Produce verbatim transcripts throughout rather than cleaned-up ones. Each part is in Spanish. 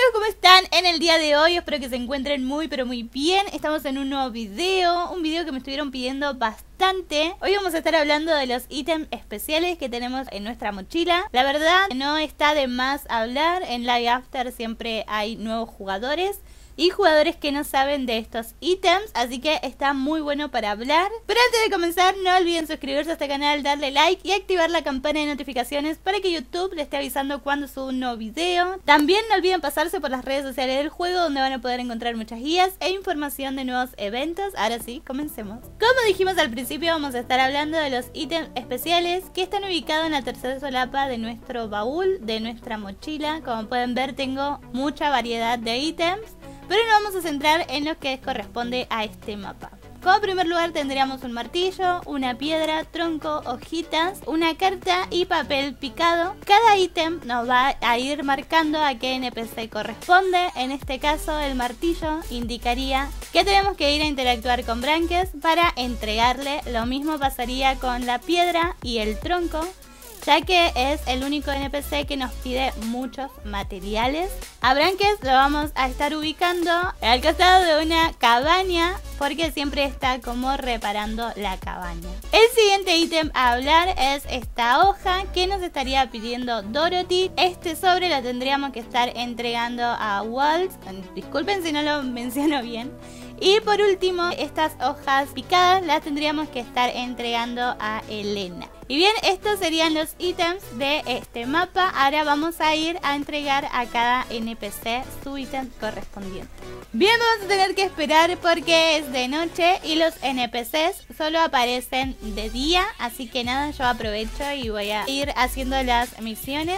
amigos, ¿cómo están en el día de hoy? Espero que se encuentren muy pero muy bien. Estamos en un nuevo video, un video que me estuvieron pidiendo bastante. Hoy vamos a estar hablando de los ítems especiales que tenemos en nuestra mochila. La verdad, no está de más hablar, en Live After siempre hay nuevos jugadores y jugadores que no saben de estos ítems, así que está muy bueno para hablar. Pero antes de comenzar, no olviden suscribirse a este canal, darle like y activar la campana de notificaciones para que YouTube les esté avisando cuando subo un nuevo video. También no olviden pasarse por las redes sociales del juego, donde van a poder encontrar muchas guías e información de nuevos eventos. Ahora sí, comencemos. Como dijimos al principio, vamos a estar hablando de los ítems especiales que están ubicados en la tercera solapa de nuestro baúl, de nuestra mochila. Como pueden ver, tengo mucha variedad de ítems, pero nos vamos a centrar en lo que corresponde a este mapa. Como primer lugar tendríamos un martillo, una piedra, tronco, hojitas, una carta y papel picado. Cada ítem nos va a ir marcando a qué N P C corresponde. En este caso el martillo indicaría que tenemos que ir a interactuar con Branques para entregarle. Lo mismo pasaría con la piedra y el tronco, ya que es el único N P C que nos pide muchos materiales. A Branques lo vamos a estar ubicando al costado de una cabaña, porque siempre está como reparando la cabaña. El siguiente ítem a hablar es esta hoja que nos estaría pidiendo Dorothy. Este sobre lo tendríamos que estar entregando a Walt. Disculpen si no lo menciono bien. Y por último, estas hojas picadas las tendríamos que estar entregando a Elena. Y bien, estos serían los ítems de este mapa. Ahora vamos a ir a entregar a cada N P C su ítem correspondiente. Bien, vamos a tener que esperar porque es de noche y los N P Cs solo aparecen de día. Así que nada, yo aprovecho y voy a ir haciendo las misiones.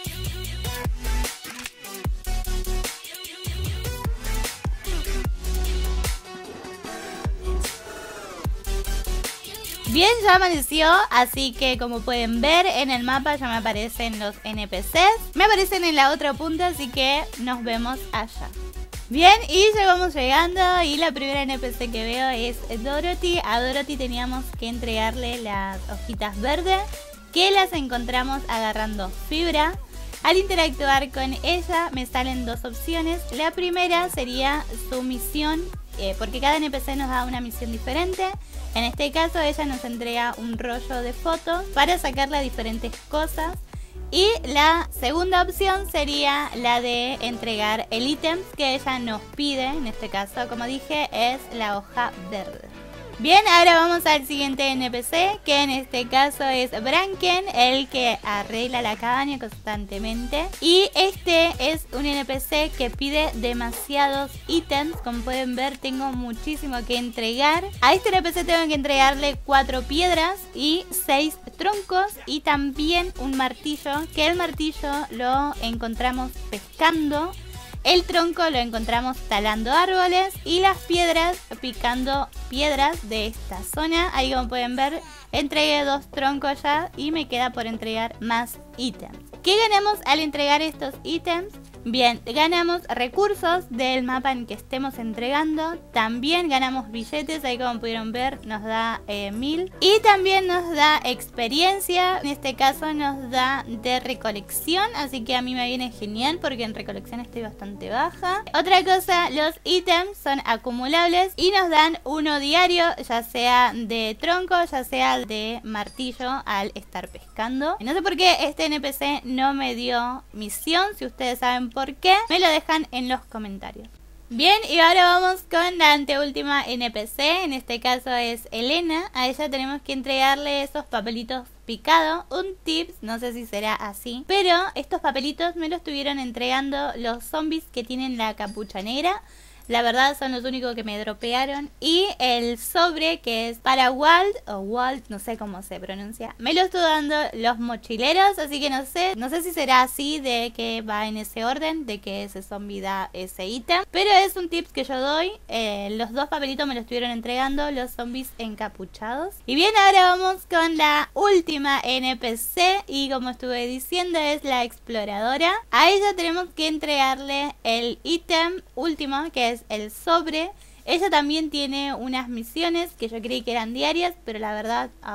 Bien, ya amaneció, así que como pueden ver en el mapa ya me aparecen los N P Cs. Me aparecen en la otra punta, así que nos vemos allá. Bien, y ya vamos llegando y la primera N P C que veo es Dorothy. A Dorothy teníamos que entregarle las hojitas verdes, que las encontramos agarrando fibra. Al interactuar con ella me salen dos opciones. La primera sería su misión, eh, porque cada N P C nos da una misión diferente. En este caso ella nos entrega un rollo de fotos para sacarle diferentes cosas. Y la segunda opción sería la de entregar el ítem que ella nos pide. En este caso, como dije, es la hoja verde. Bien, ahora vamos al siguiente N P C, que en este caso es Branken, el que arregla la cabaña constantemente. Y este es un N P C que pide demasiados ítems. Como pueden ver, tengo muchísimo que entregar. A este N P C tengo que entregarle cuatro piedras y seis troncos y también un martillo, que el martillo lo encontramos pescando. El tronco lo encontramos talando árboles y las piedras picando piedras de esta zona. Ahí, como pueden ver, entregué dos troncos ya y me queda por entregar más ítems. ¿Qué ganamos al entregar estos ítems? Bien, ganamos recursos del mapa en que estemos entregando. También ganamos billetes, ahí como pudieron ver nos da eh, mil. Y también nos da experiencia, en este caso nos da de recolección. Así que a mí me viene genial porque en recolección estoy bastante baja. Otra cosa, los ítems son acumulables y nos dan uno diario, ya sea de tronco, ya sea de martillo al estar pescando. No sé por qué este N P C no me dio misión, si ustedes saben por qué, me lo dejan en los comentarios. Bien, y ahora vamos con la anteúltima N P C, en este caso es Elena. A ella tenemos que entregarle esos papelitos picados. Un tips, no sé si será así, pero estos papelitos me los estuvieron entregando los zombies que tienen la capucha negra. La verdad son los únicos que me dropearon. Y el sobre que es para Walt o Walt, no sé cómo se pronuncia, me lo estoy dando los mochileros. Así que no sé, no sé si será así, de que va en ese orden, de que ese zombie da ese ítem. Pero es un tip que yo doy. eh, Los dos papelitos me lo estuvieron entregando los zombies encapuchados. Y bien, ahora vamos con la última N P C. Y como estuve diciendo, es la exploradora. A ella tenemos que entregarle el ítem último, que es el sobre. Ella también tiene unas misiones que yo creí que eran diarias, pero la verdad ahora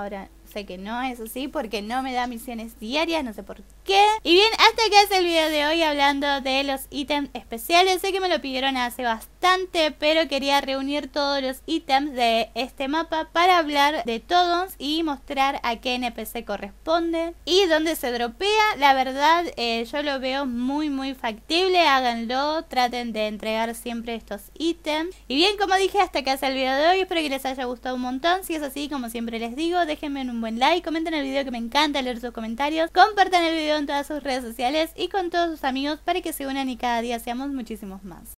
sé que no es así porque no me da misiones diarias, no sé por qué. Y bien, hasta acá es el video de hoy hablando de los ítems especiales. Sé que me lo pidieron hace bastante, pero quería reunir todos los ítems de este mapa para hablar de todos y mostrar a qué N P C corresponde y dónde se dropea. La verdad, eh, yo lo veo muy muy factible. Háganlo, traten de entregar siempre estos ítems. Y bien, como dije, hasta acá es el video de hoy. Espero que les haya gustado un montón. Si es así, como siempre les digo, déjenme un buen like, comenten el video, que me encanta leer sus comentarios, compartan el video en todas sus redes sociales y con todos sus amigos para que se unan y cada día seamos muchísimos más.